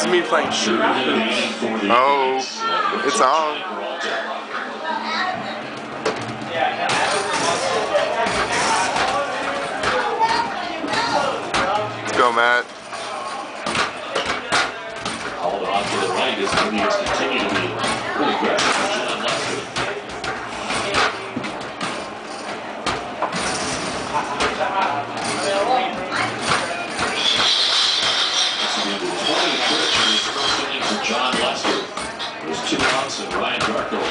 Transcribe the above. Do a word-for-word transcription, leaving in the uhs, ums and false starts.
is me playing shoot. Oh, it's on. Let's go, Matt. Called off to the right as the Indians continue to be really aggressive for John Lester. This will be the twentieth pitch in his first inning for John Lester. There's two outs and Ryan Darko